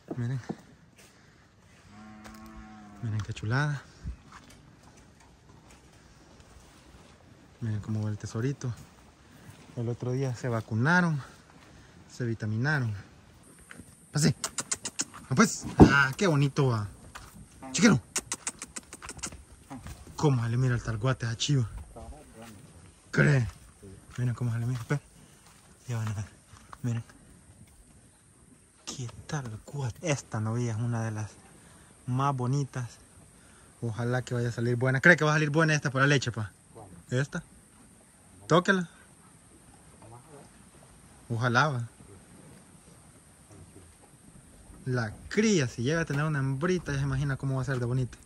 Miren. Miren qué chulada. Miren cómo va el tesorito. El otro día se vacunaron, se vitaminaron. Pase. Pues. Ah, qué bonito va. Chiquero. Cómo se le mira el talguate a chivo. ¿Cree? Miren cómo se le mira. Ya van a ver. Miren. ¿Qué tal? Esta novia es una de las más bonitas. Ojalá que vaya a salir buena. ¿Cree que va a salir buena esta por la leche, pa? ¿Esta? Tóquela. Ojalá va. La cría, si llega a tener una hembrita, ya se imagina cómo va a ser de bonita.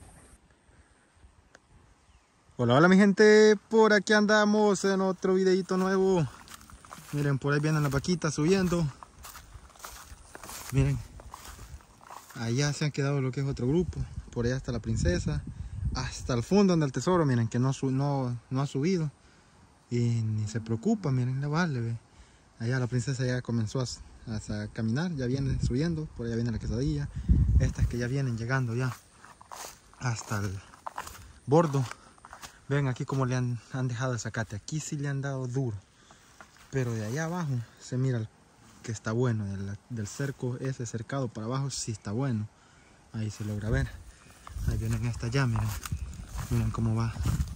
Hola, hola mi gente, por aquí andamos en otro videito nuevo. Miren, por ahí vienen las vaquitas subiendo. Miren, allá se han quedado lo que es otro grupo. Por allá está la princesa. Hasta el fondo anda el tesoro, miren, que no ha subido. Y ni se preocupa, miren, la vale, ve. Allá la princesa ya comenzó a caminar, ya viene subiendo. Por allá viene la quesadilla. Estas que ya vienen llegando ya hasta el bordo. Ven aquí como le han dejado el zacate. Aquí sí le han dado duro. Pero de allá abajo se mira que está bueno. Del cerco, ese cercado para abajo sí está bueno. Ahí se logra ver. Ahí vienen estas ya, miren. Miren cómo va.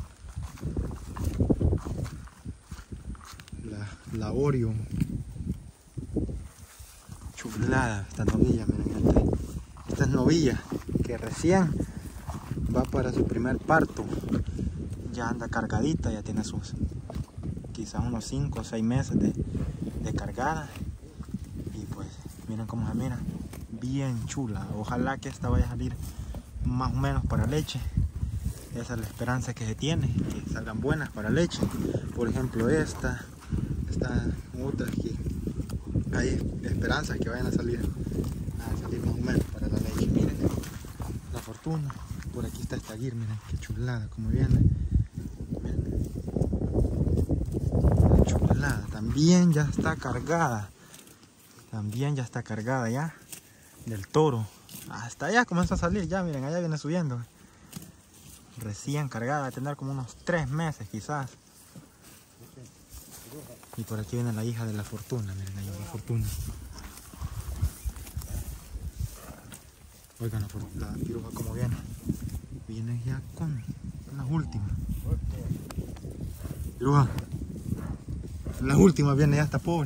La Oreo. Chulada esta novilla, miren. Esta es novilla que recién va para su primer parto. Ya anda cargadita, ya tiene sus quizás unos 5 o 6 meses de cargada. Y pues miren cómo se mira, bien chula. Ojalá que esta vaya a salir más o menos para leche. Esa es la esperanza que se tiene, que salgan buenas para leche. Por ejemplo esta otras que hay esperanzas que vayan a salir más o menos para la leche. Miren la fortuna. Por aquí está esta guir, miren qué chulada como viene. Chulada, también ya está cargada. También ya está cargada ya. Del toro. Hasta allá comenzó a salir ya, miren, allá viene subiendo. Recién cargada, a tener como unos 3 meses quizás. Y por aquí viene la hija de la fortuna, miren, ahí va la fortuna. Oigan la piruja como viene. Viene ya con las últimas. Piruja. Las últimas viene ya, está pobre.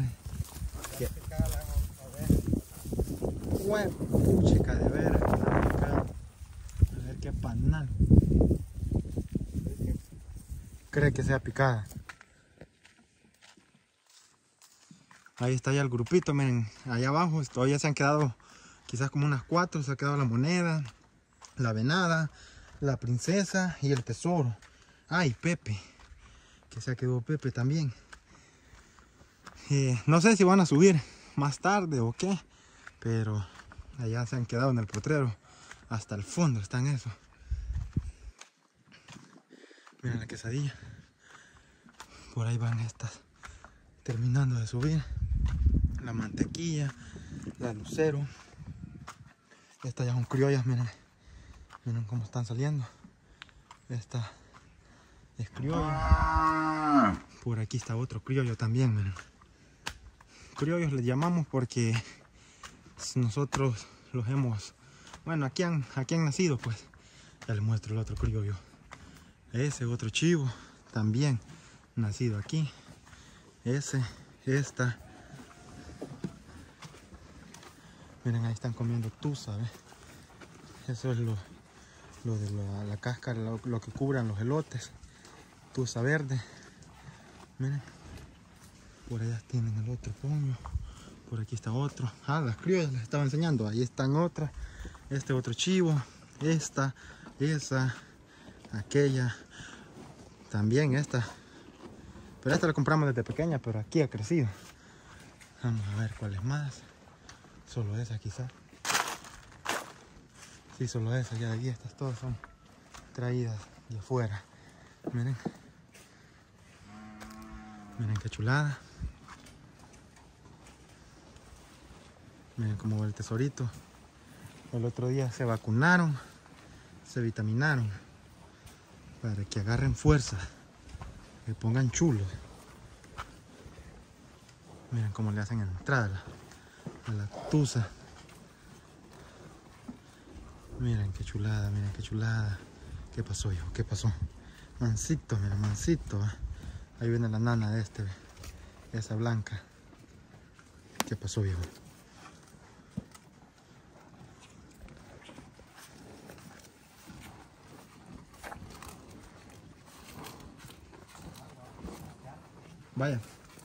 Puchica de veras. A ver qué panal. Cree que sea picada. Ahí está ya el grupito, miren, allá abajo todavía se han quedado quizás como unas 4, se ha quedado la moneda, la venada, la princesa y el tesoro. Ay, Pepe, que se ha quedado Pepe también. No sé si van a subir más tarde o qué, pero allá se han quedado en el potrero, hasta el fondo están eso. Miren la quesadilla, por ahí van estas, terminando de subir. La mantequilla, la lucero. Estas ya son criollas, miren. Miren cómo están saliendo. Esta es criolla. Por aquí está otro criollo también, miren. Criollos les llamamos porque nosotros los hemos... Bueno, aquí han nacido, pues. Ya les muestro el otro criollo. Ese otro chivo también nacido aquí. Esta. Miren, ahí están comiendo tusa, ¿ves? Eso es lo de la cáscara, lo que cubran los elotes. Tusa verde. Miren. Por allá tienen el otro pollo. Por aquí está otro. Ah, las criollas les estaba enseñando. Ahí están otras. Este otro chivo. Esta. Esa. Aquella. También esta. Pero esta la compramos desde pequeña, pero aquí ha crecido. Vamos a ver cuáles más. Solo esa quizás. Sí, solo esa, ya de aquí estas todas son traídas de afuera. Miren. Miren qué chulada. Miren cómo va el tesorito. El otro día se vacunaron, se vitaminaron para que agarren fuerza, que pongan chulos. Miren cómo le hacen entrada a la tusa. Miren qué chulada, miren qué chulada. ¿Qué pasó, hijo? ¿Qué pasó? Mansito, mira, mansito. Ahí viene la nana de este, esa blanca. ¿Qué pasó, viejo? Vaya.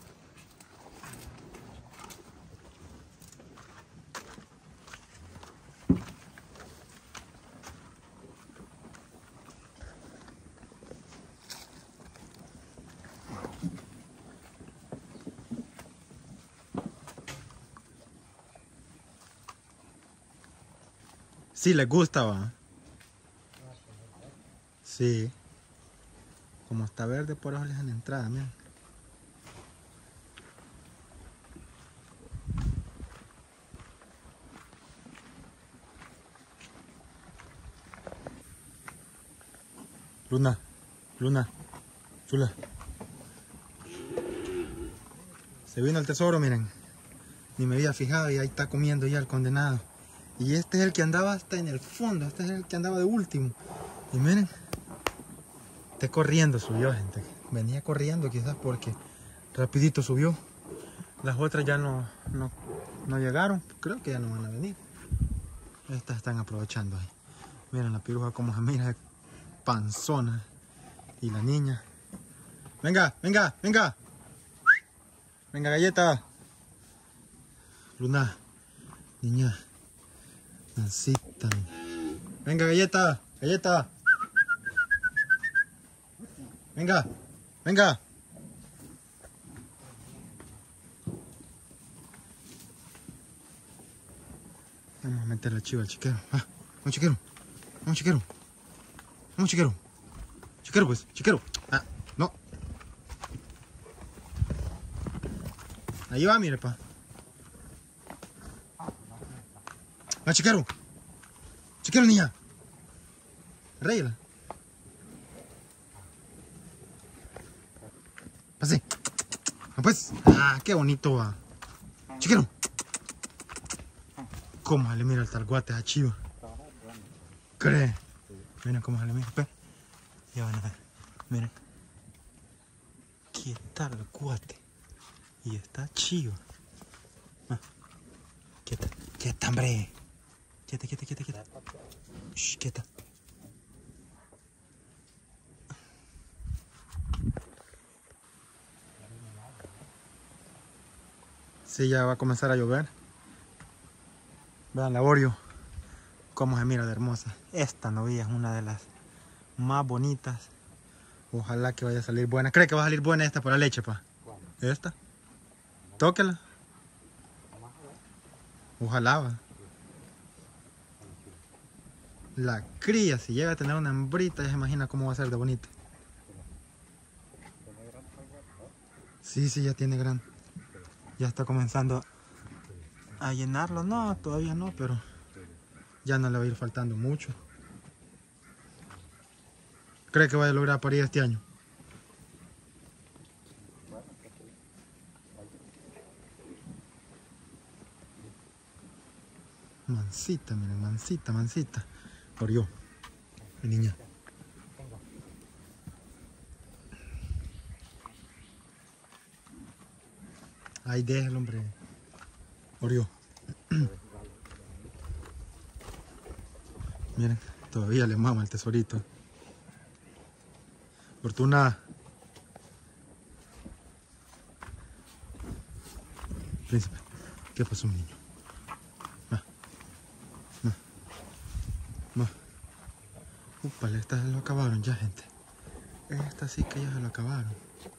Sí, les gusta, va. Sí. Como está verde, por eso les dan entrada, miren. Luna, Luna, chula. Se vino el tesoro, miren. Ni me había fijado y ahí está comiendo ya el condenado. Y este es el que andaba hasta en el fondo, este es el que andaba de último. Y miren, está corriendo, subió, gente. Venía corriendo quizás porque rapidito subió. Las otras ya no llegaron, creo que ya no van a venir. Estas están aprovechando ahí. Miren la piruja como se mira, panzona. Y la niña. Venga, venga, venga. Venga, galleta. Luna, niña. Nancita. Venga, galleta, galleta. Venga, venga. Vamos a meter la chiva al chiquero. Ah, vamos, chiquero. Vamos, chiquero. Vamos, chiquero. Chiquero, pues, chiquero. Ah, no. Ahí va, mire, pa. Va, chiquero. Chiquero, niña. Reyla. Pase. Ah, pues. Ah, qué bonito va. Chiquero. Cómo se le mira el talguate a chiva. ¿Cree? Miren cómo se le mira. Espera. Ya van a ver. Miren. Qué talguate. Y está chiva. Ah. Quieta. Quieta, hombre. Quieta, quieta, quieta, quieta. Shh, quieta. Sí, ya va a comenzar a llover. Vean la Oreo. Cómo se mira de hermosa. Esta novilla es una de las más bonitas. Ojalá que vaya a salir buena. ¿Cree que va a salir buena esta por la leche, pa? ¿Esta? Tóquela. Ojalá va. La cría, si llega a tener una hembrita, ya se imagina cómo va a ser de bonita. Sí, sí, ya tiene gran. Ya está comenzando a llenarlo. No, todavía no, pero ya no le va a ir faltando mucho. ¿Cree que vaya a lograr parir este año? Mansita, miren, mansita, mansita. Orió, mi niña. Ahí déjalo, hombre. Orió. Miren, todavía le mama el tesorito. Fortuna. Príncipe, ¿qué pasó, mi niño? Upale, estas se lo acabaron ya, gente. Estas sí que ya se lo acabaron.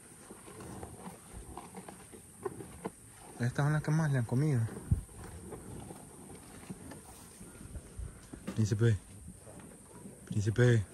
Estas son las que más le han comido. Príncipe. Príncipe.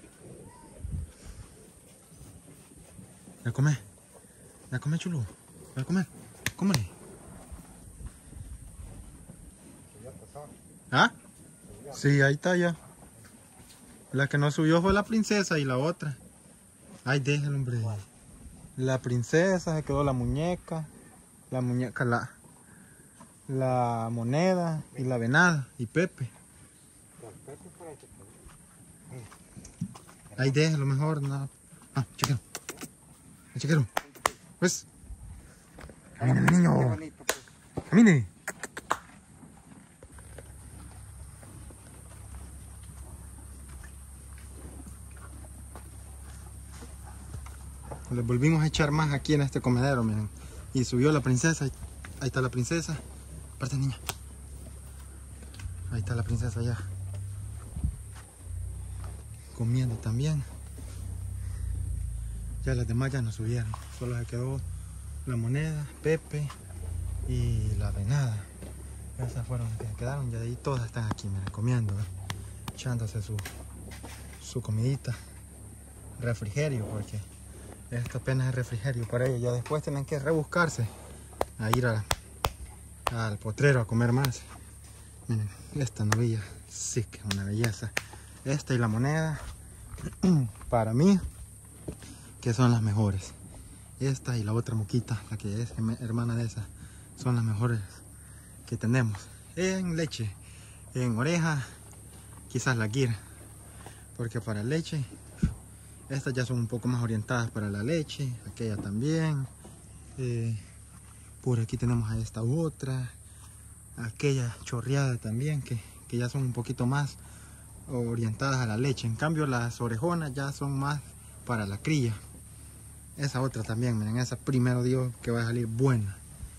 ¿La come? ¿La come, chulo? ¿La come? Cómale. ¿Ah? Sí, ahí está ya. La que no subió fue la princesa y la otra. Ay, déjalo, hombre. La princesa, se quedó la muñeca, la moneda y la venada y Pepe. Ahí déjalo mejor, no. Ah, chiquero. Chiquero. Pues. Camine, mi niño. Camine. Le volvimos a echar más aquí en este comedero, miren. Y subió la princesa. Ahí está la princesa. Aparte, niña. Ahí está la princesa ya. Comiendo también. Ya las demás ya no subieron. Solo se quedó la moneda, Pepe y la venada. Esas fueron las que se quedaron. Y de ahí todas están aquí, miren, comiendo. Echándose su comidita. Refrigerio, porque esto apenas es refrigerio para ellos. Ya después tienen que rebuscarse a ir al potrero a comer más. Miren, esta novilla sí que es una belleza. Esta y la moneda, para mí, que son las mejores. Esta y la otra moquita, la que es hermana de esa, son las mejores que tenemos. En leche, en oreja, quizás la guira, porque para leche, estas ya son un poco más orientadas para la leche, aquella también. Por aquí tenemos a esta otra, aquella chorreada también, que ya son un poquito más orientadas a la leche. En cambio las orejonas ya son más para la cría. Esa otra también, miren, esa primero Dios que va a salir buena.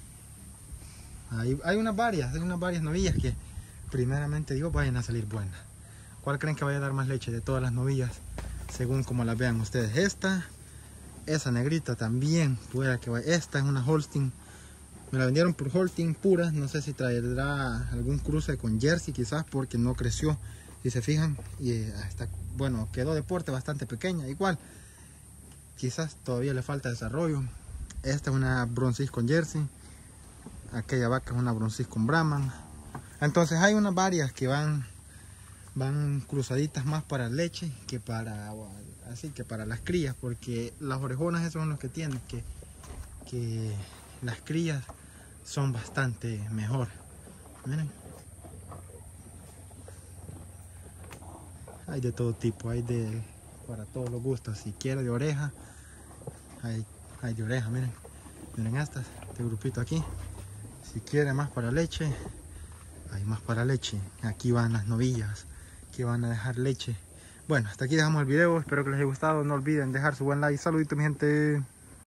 Hay unas varias novillas que primeramente Dios vayan a salir buenas. ¿Cuál creen que vaya a dar más leche de todas las novillas? Según como las vean ustedes. Esa negrita también puede que vaya. Esta es una Holstein. Me la vendieron por Holstein pura. No sé si traerá algún cruce con Jersey quizás, porque no creció. Si se fijan, y hasta, bueno, quedó de porte bastante pequeña. Igual, quizás todavía le falta desarrollo. Esta es una Bronzis con Jersey. Aquella vaca es una Bronzis con Brahman. Entonces hay unas varias que van cruzaditas más para leche que para las crías, porque las orejonas esos son los que tienen que las crías son bastante mejor. Miren, hay de todo tipo, para todos los gustos. Si quiere de oreja, hay de oreja. Miren estas, este grupito aquí. Si quiere más para leche, hay más para leche. Aquí van las novillas que van a dejar leche. Bueno, hasta aquí dejamos el video. Espero que les haya gustado. No olviden dejar su buen like. Saluditos, mi gente.